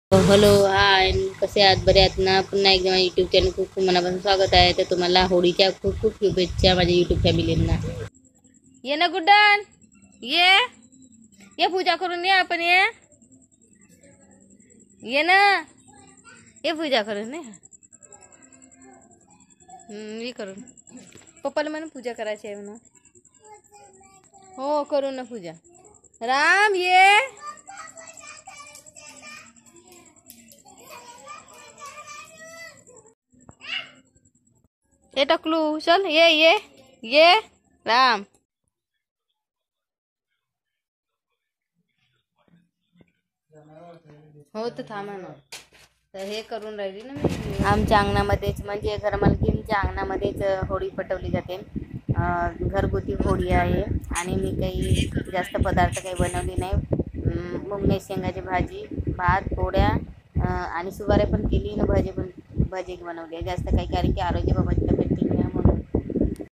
hello hi कसे आहात बरे आहात ना पुन्हा एकदा माझ्या यूट्यूब चॅनल खूप खूप मनापासून स्वागत आहे तर तुम्हाला होळीच्या खूप खूप शुभेच्छा माझ्या यूट्यूब फॅमिलींना ये ना गुड्डन ये ये पूजा करून ये आपण ये ना ये पूजा करून ये मी करून पप्पाला म्हणून पूजा करायची आहे म्हणून हो करू ना पूजा राम ये ये टकलू चल ये राम हो तर थांबा ना तर हे करून राहिली ना मी आमच्या अंगणामध्येच म्हणजे घरमालकींच्या अंगणामध्येच होळी पेटवली जाते घरगुती होळी आहे आणि मी काही जास्त पदार्थ काही बनवले नाही मुंगणे शेंगाची भाजी भात पोळ्या आणि सुवारे पण केली आणि भजी बनवली जास्त काही कारण की आरोग्याबाबत तब्येत